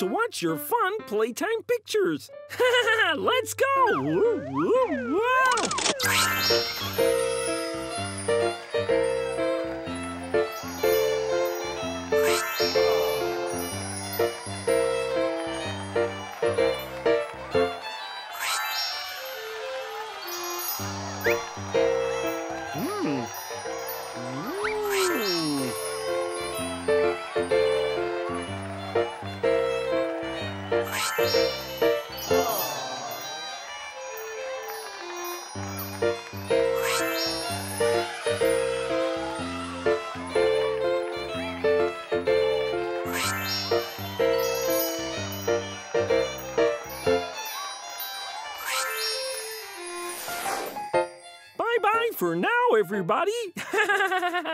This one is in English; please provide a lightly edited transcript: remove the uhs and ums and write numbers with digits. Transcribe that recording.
to watch your fun Playtime pictures. Let's go! Bye-bye for now, everybody.